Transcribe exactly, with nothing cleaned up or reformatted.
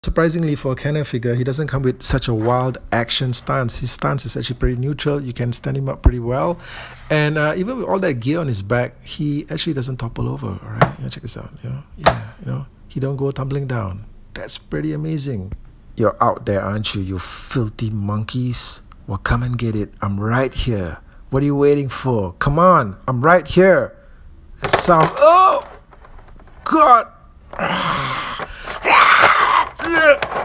Surprisingly, for a Kenner figure, he doesn't come with such a wild action stance. His stance is actually pretty neutral. You can stand him up pretty well. And uh, even with all that gear on his back, he actually doesn't topple over. All right, yeah, check this out. You know, yeah, you know, he don't go tumbling down. That's pretty amazing. You're out there, aren't you, you filthy monkeys? Well, come and get it. I'm right here. What are you waiting for? Come on, I'm right here. That sound. Oh, God.